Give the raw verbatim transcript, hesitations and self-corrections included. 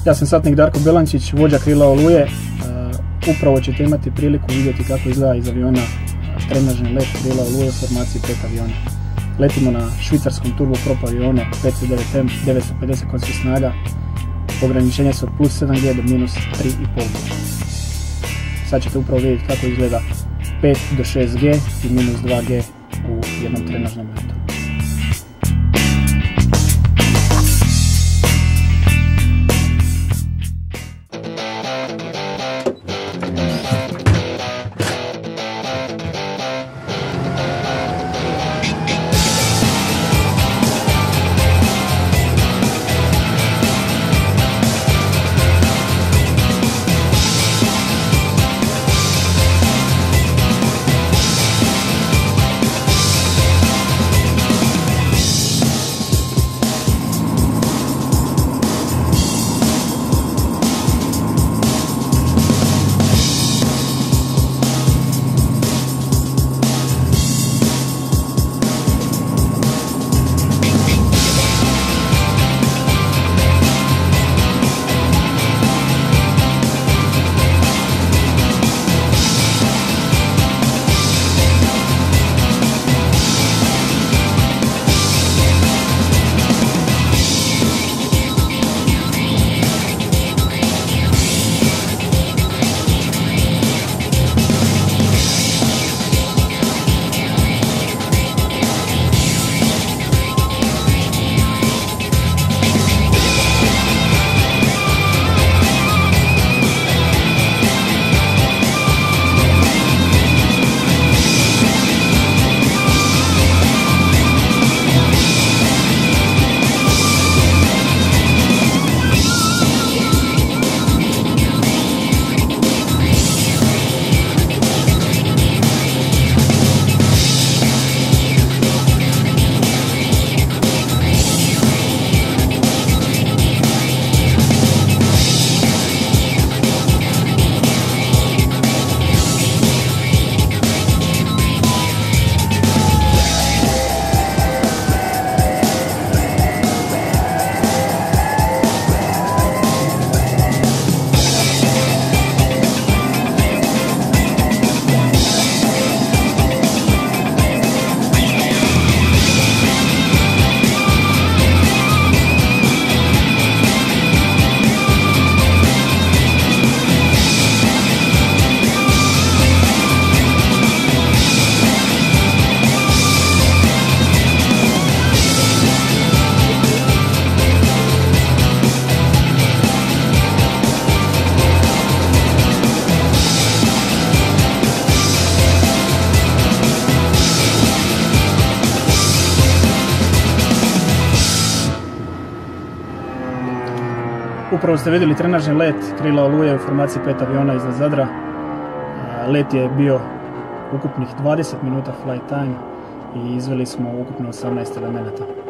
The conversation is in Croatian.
Ja sam satnik Darko Belančić, vođa krila Oluje. Upravo ćete imati priliku vidjeti kako izgleda iz aviona trenažni let krila Oluje u formaciji pet aviona. Letimo na švicarskom turboprop avionu P C devet M, devetsto pedeset konjskih snaga. Ograničenje su od plus sedam G do minus tri i pol G. Sad ćete upravo vidjeti kako izgleda pet do šest G i minus dva G u jednom trenažnom letu. Upravo ste vidjeli trenažni let krila Oluje u formaciji pet aviona iznad Zadra. Let je bio ukupnih dvadeset minuta flight time i izveli smo ukupno osamnaest elemenata.